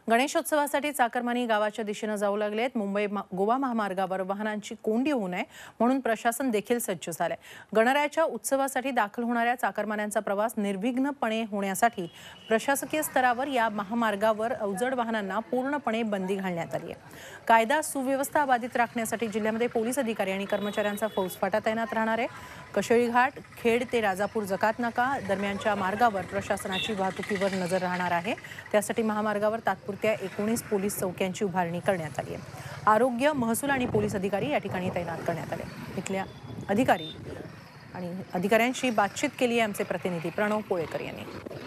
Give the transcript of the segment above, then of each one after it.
गणेशोत्सवासाठी चाकरमानी गावाच्या दिशेने जाऊ लागलेत। मुंबई गोवा महामार्गावर वाहनांची कोंडी होऊ नये म्हणून प्रशासन देखील सज्ज झाले। गणरायाच्या उत्सवासाठी दाखल होणाऱ्या चाकरमान्यांचा प्रवास निर्विघ्नपणे होण्यासाठी प्रशासकीय स्तरावर या महामार्गावर अवजड वाहनांना पूर्णपणे बंदी घालण्यात आली आहे। कायदा सुव्यवस्था बाधित राखण्यासाठी जिल्ह्यामध्ये पोलीस अधिकारी आणि कर्मचाऱ्यांचा फौजफाटा तैनात राहणार आहे। कशेळी घाट, खेड ते राजापूर जकात नाका दरम्यानच्या मार्गावर प्रशासनाची वाहतुकीवर नजर राहणार आहे। त्यासाठी महामार्गावर तात्पुरत्या 19 पोलीस चौक्यांची उभारणी करण्यात आली आहे। आरोग्य, महसूल आणि पोलीस अधिकारी या ठिकाणी तैनात करण्यात आले। इथल्या अधिकारी आणि अधिकाऱ्यांशी बातचीत केली आहे आमचे प्रतिनिधी प्रणव पोळेकर यांनी।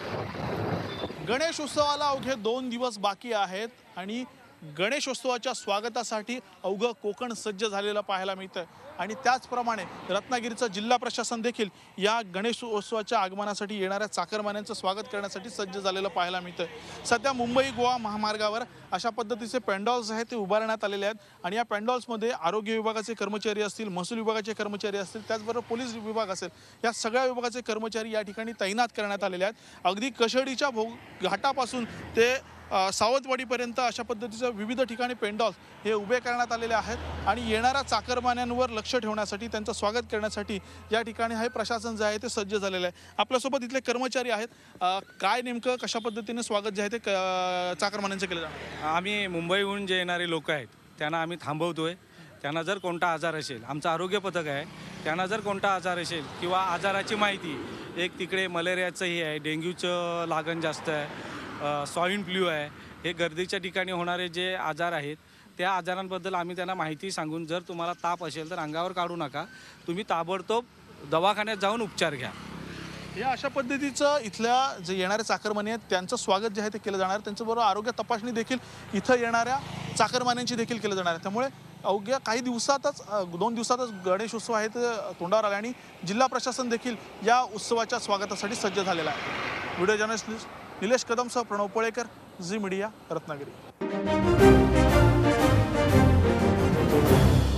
गणेशोत्सवाला अवघे 2 दिवस बाकी आहेत आणि गणेशोत्सवाच्या स्वागतासाठी अवघं कोकण सज्ज झालेलं पाहायला मिळतं आणि त्याचप्रमाणे रत्नागिरीचं जिल्हा प्रशासन देखील या गणेशोत्सवाच्या आगमनासाठी येणाऱ्या चाकरमान्यांचं स्वागत करण्यासाठी सज्ज झालेलं पाहायला मिळतं। सध्या मुंबई गोवा महामार्गावर अशा पद्धतीचे पेंडॉल्स आहेत ते उभारण्यात आलेले आहेत आणि या पेंडॉल्समध्ये आरोग्य विभागाचे कर्मचारी असतील, महसूल विभागाचे कर्मचारी असतील, त्याचबरोबर पोलीस विभाग असेल, या सगळ्या विभागाचे कर्मचारी या ठिकाणी तैनात करण्यात आलेले आहेत। अगदी कशेळीच्या घाटापासून ते सावंतवाडीपर्यंत अशा पद्धतीचे विविध ठिकाणी पेंडॉल्स हे उभे करण्यात आलेले आहेत आणि येणाऱ्या चाकरमान्यांवर लक्ष ठेवण्यासाठी त्यांचं स्वागत करण्यासाठी या ठिकाणी हे प्रशासन जे आहे ते सज्ज झालेलं आहे। आपल्यासोबत इथले कर्मचारी आहेत। काय नेमकं कशा पद्धतीने स्वागत जे आहे ते चाकरमान्यांचं केलं जाणार? आम्ही मुंबईहून जे येणारे लोक आहेत त्यांना आम्ही थांबवतोय। त्यांना जर कोणता आजार असेल, आमचं आरोग्य पथक आहे, त्यांना जर कोणता आजार असेल किंवा आजाराची माहिती, एक तिकडे मलेरियाचंही आहे, डेंग्यूचं लागण जास्त आहे, स्वाईन फ्लू आहे, हे गर्दीच्या ठिकाणी होणारे जे आजार आहेत त्या आजारांबद्दल आम्ही त्यांना माहिती सांगून जर तुम्हाला ताप असेल तर अंगावर काढू नका, तुम्ही ताबडतोब दवाखान्यात जाऊन उपचार घ्या। या अशा पद्धतीचं इथल्या जे येणारे चाकरमानी आहेत त्यांचं स्वागत जे आहे ते केलं जाणार। त्यांच्याबरोबर आरोग्य तपासणी देखील इथं येणाऱ्या चाकरमान्यांची देखील केलं जाणार आहे। त्यामुळे अवघ्या काही दिवसातच 2 दिवसातच गणेशोत्सव आहे ते तोंडावर आले आणि जिल्हा प्रशासन देखील या उत्सवाच्या स्वागतासाठी सज्ज झालेलं आहे। व्हिडिओ जर्नलिस्ट निलेश कदमसह प्रणव पोळेकर, झी मीडिया, रत्नागिरी।